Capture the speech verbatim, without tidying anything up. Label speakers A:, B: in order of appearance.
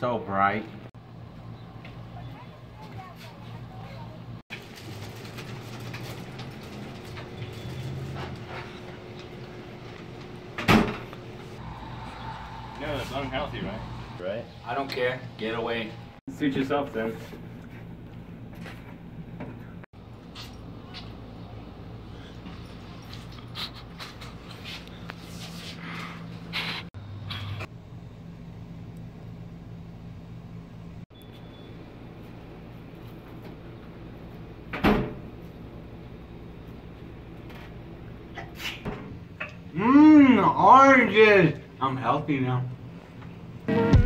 A: so bright.
B: No, that's unhealthy, right? Right?
C: I don't care. Get away.
B: Suit yourself then.
A: Mmm, oranges! I'm healthy now.